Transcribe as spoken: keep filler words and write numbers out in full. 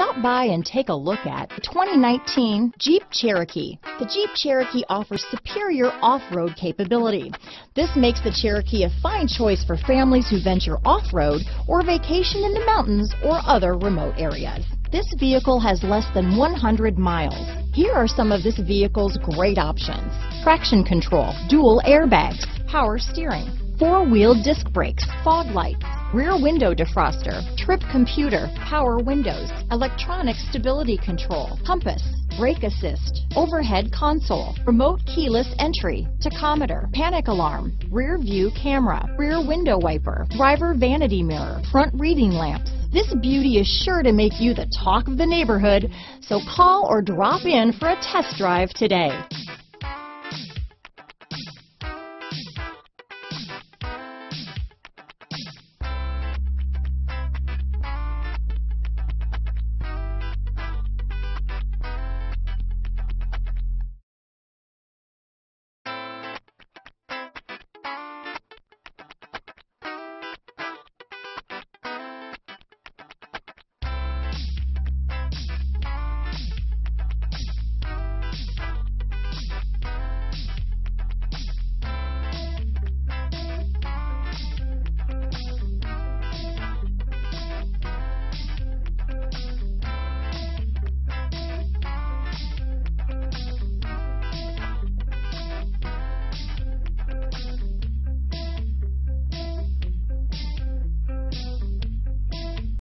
Stop by and take a look at the twenty nineteen Jeep Cherokee. The Jeep Cherokee offers superior off-road capability. This makes the Cherokee a fine choice for families who venture off-road or vacation in the mountains or other remote areas. This vehicle has less than one hundred miles. Here are some of this vehicle's great options: traction control, dual airbags, power steering, four-wheel disc brakes, fog lights, rear window defroster, trip computer, power windows, electronic stability control, compass, brake assist, overhead console, remote keyless entry, tachometer, panic alarm, rear view camera, rear window wiper, driver vanity mirror, front reading lamps. This beauty is sure to make you the talk of the neighborhood, so call or drop in for a test drive today.